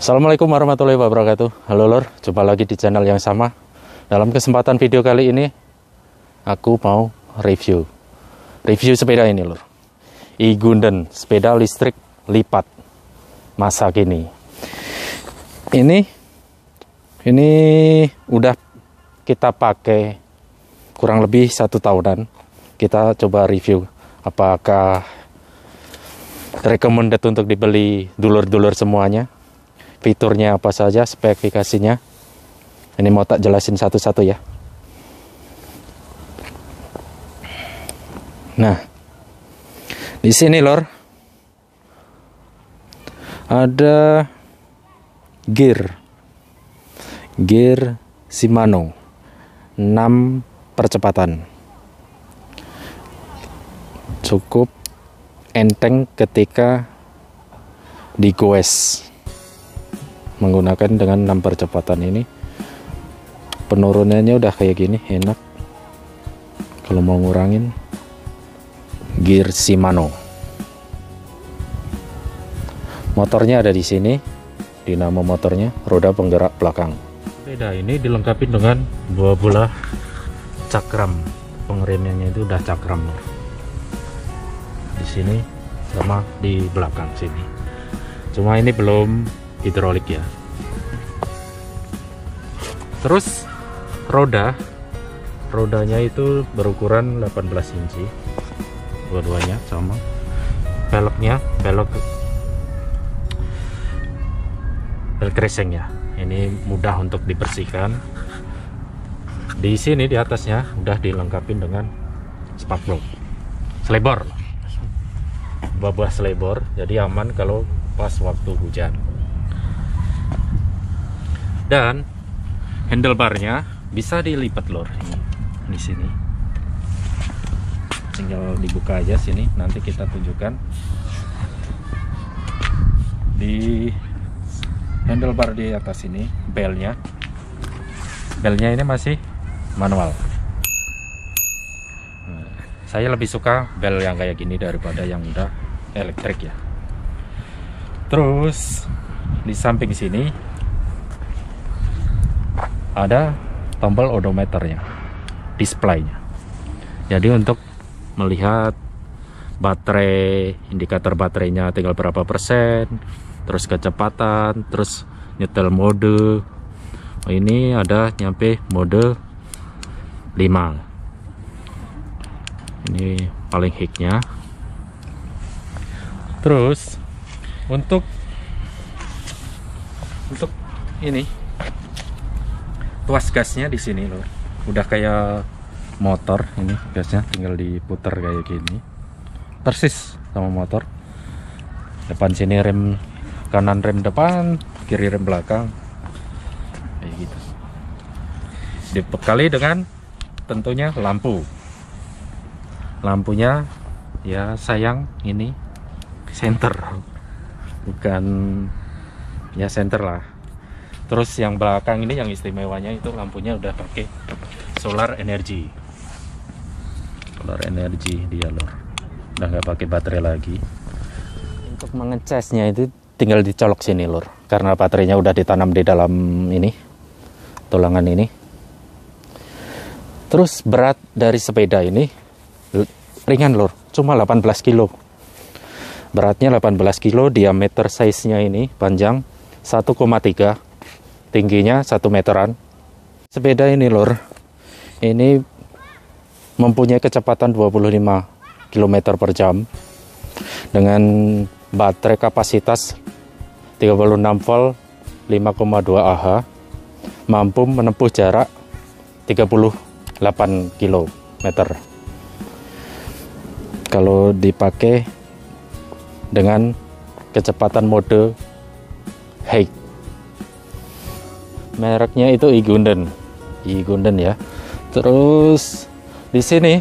Assalamualaikum warahmatullahi wabarakatuh. Halo lor, jumpa lagi di channel yang sama. Dalam kesempatan video kali ini aku mau review sepeda ini lor, e-Gunden, sepeda listrik lipat masa kini. Ini udah kita pakai kurang lebih 1 tahunan. Kita coba review apakah recommended untuk dibeli dulur-dulur semuanya, fiturnya apa saja, spesifikasinya. Ini mau tak jelasin satu-satu ya. Nah, di sini lor ada gear Shimano 6 percepatan, cukup enteng ketika digoes menggunakan dengan 6 percepatan ini. Penurunannya udah kayak gini, enak. Kalau mau ngurangin, gear Shimano. Motornya ada di sini, dinamo motornya, roda penggerak belakang. Sepeda ini dilengkapi dengan 2 bola cakram. Pengeremnya itu udah cakram di sini sama di belakang sini. Cuma ini belum hidrolik ya. Terus rodanya itu berukuran 18 inci, dua-duanya sama. Velg racing ya, ini mudah untuk dibersihkan. Di sini di atasnya udah dilengkapi dengan spark plug, selebor, buah selebor, jadi aman kalau pas waktu hujan. Dan handlebarnya bisa dilipat lor, ini di sini. Tinggal dibuka aja sini, nanti kita tunjukkan. Di handlebar di atas ini, belnya ini masih manual. Nah, saya lebih suka bel yang kayak gini daripada yang udah elektrik ya. Terus di samping sini ada tombol odometernya, displaynya. Jadi untuk melihat baterai, indikator baterainya tinggal berapa persen, terus kecepatan, terus nyetel mode. Oh, ini ada nyampe mode 5. Ini paling high-nya. Terus untuk ini tuas gasnya di sini loh, udah kayak motor. Ini gasnya tinggal diputar kayak gini, persis sama motor. Depan sini rem kanan, rem depan, kiri rem belakang, kayak gitu. Dibekali dengan tentunya lampunya ya, sayang ini senter, bukan ya senter lah. Terus yang belakang ini yang istimewanya itu lampunya udah pakai solar energy dia lor, udah nggak pakai baterai lagi. Untuk mengecasnya itu tinggal dicolok sini lor, karena baterainya udah ditanam di dalam ini, tulangan ini. Terus berat dari sepeda ini ringan lor, cuma 18 kilo. Beratnya 18 kilo, diameter size-nya ini panjang 1,3, tingginya 1 meteran. Sepeda ini lor, ini mempunyai kecepatan 25 km per jam dengan baterai kapasitas 36 volt 5,2 Ah, mampu menempuh jarak 38 km kalau dipakai dengan kecepatan mode high. Mereknya itu e-Gunden ya. Terus di sini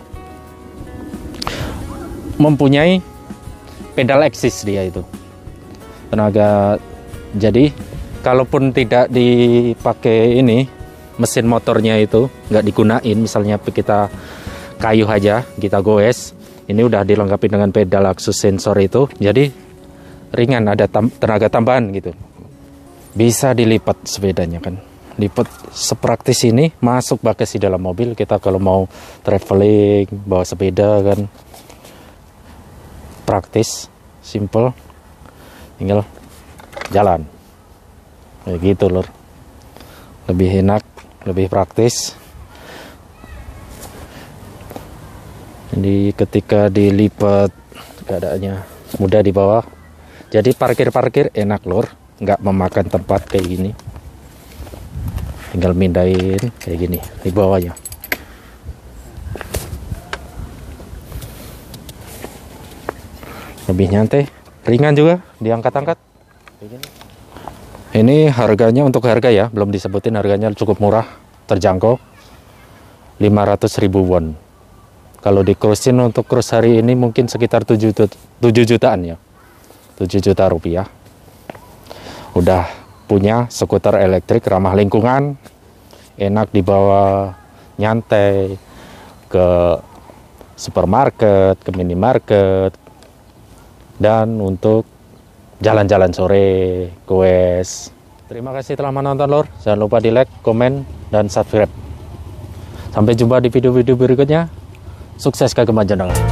mempunyai pedal eksis dia itu, tenaga. Jadi kalaupun tidak dipakai ini, mesin motornya itu nggak digunain, misalnya kita kayu aja kita goes, ini udah dilengkapi dengan pedal aksus sensor itu, jadi ringan, ada tenaga tambahan gitu. bisa dilipat sepedanya kan. Lipat sepraktis ini, masuk bagasi dalam mobil. Kita kalau mau traveling bawa sepeda kan praktis, simple, tinggal jalan kayak gitu lor. Lebih enak, lebih praktis. Jadi ketika dilipat keadaannya mudah dibawa. Jadi parkir enak lor, nggak memakan tempat kayak gini. Tinggal mindahin kayak gini di bawahnya. Lebih nyantai, ringan juga diangkat-angkat. Ini harganya, untuk harga ya, belum disebutin, harganya cukup murah, terjangkau, 500.000 won. Kalau di cruise-in untuk cruise hari ini mungkin sekitar 7 jutaan ya, 7 juta rupiah. Udah punya skuter elektrik ramah lingkungan, enak dibawa nyantai ke supermarket, ke minimarket, dan untuk jalan-jalan sore, goes. Terima kasih telah menonton lor. Jangan lupa di like, komen, dan subscribe. Sampai jumpa di video-video berikutnya. Sukses kagem channel.